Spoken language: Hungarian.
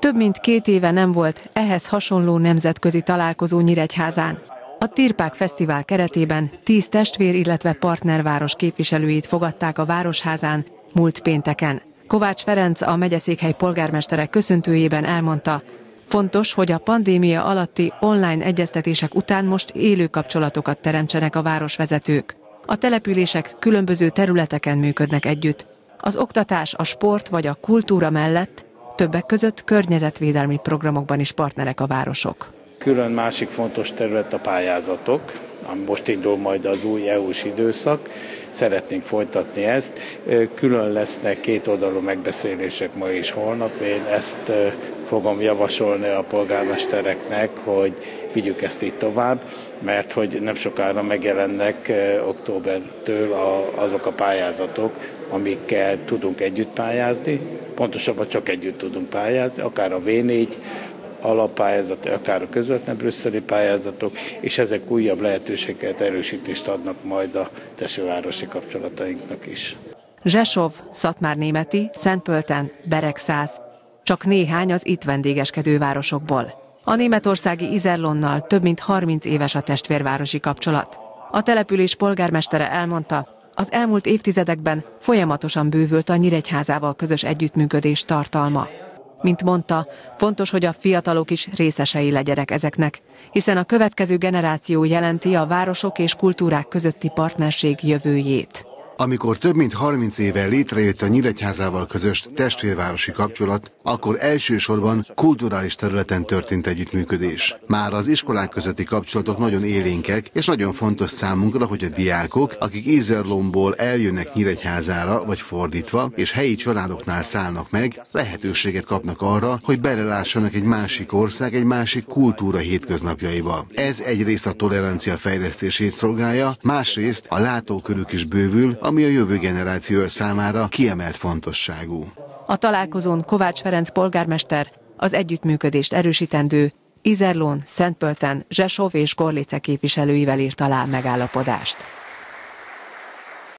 Több mint 2 éve nem volt ehhez hasonló nemzetközi találkozó Nyíregyházán. A Tirpák Fesztivál keretében 10 testvér, illetve partnerváros képviselőit fogadták a Városházán múlt pénteken. Kovács Ferenc, a megyeszékhely polgármestere köszöntőjében elmondta, fontos, hogy a pandémia alatti online egyeztetések után most élő kapcsolatokat teremtsenek a városvezetők. A települések különböző területeken működnek együtt. Az oktatás, a sport vagy a kultúra mellett többek között környezetvédelmi programokban is partnerek a városok. Külön másik fontos terület a pályázatok, ami most indul majd az új EU-s időszak. Szeretnénk folytatni ezt. Külön lesznek kétoldalú megbeszélések ma és holnap. Én ezt fogom javasolni a polgármestereknek, hogy vigyük ezt így tovább, mert hogy nem sokára megjelennek októbertől azok a pályázatok, amikkel tudunk együtt pályázni. Pontosabban csak együtt tudunk pályázni, akár a V4 alappályázat, akár a közvetlen brüsszeli pályázatok, és ezek újabb lehetőségeket, erősítést adnak majd a testvérvárosi kapcsolatainknak is. Zsesov, Szatmárnémeti, Szentpölten, Beregszász. Csak néhány az itt vendégeskedő városokból. A németországi Iserlohnnal több mint 30 éves a testvérvárosi kapcsolat. A település polgármestere elmondta, az elmúlt évtizedekben folyamatosan bővült a Nyíregyházával közös együttműködés tartalma. Mint mondta, fontos, hogy a fiatalok is részesei legyenek ezeknek, hiszen a következő generáció jelenti a városok és kultúrák közötti partnerség jövőjét. Amikor több mint 30 éve létrejött a Nyíregyházával közös testvérvárosi kapcsolat, akkor elsősorban kulturális területen történt együttműködés. Már az iskolák közötti kapcsolatok nagyon élénkek, és nagyon fontos számunkra, hogy a diákok, akik Iserlohnból eljönnek Nyíregyházára, vagy fordítva, és helyi családoknál szállnak meg, lehetőséget kapnak arra, hogy belelássanak egy másik ország, egy másik kultúra hétköznapjaiba. Ez egyrészt a tolerancia fejlesztését szolgálja, másrészt a látókörük is bővül, ami a jövő generáció számára kiemelt fontosságú. A találkozón Kovács Ferenc polgármester az együttműködést erősítendő Iserlohn, Szentpölten, Zsesov és Gorlice képviselőivel írt alá megállapodást.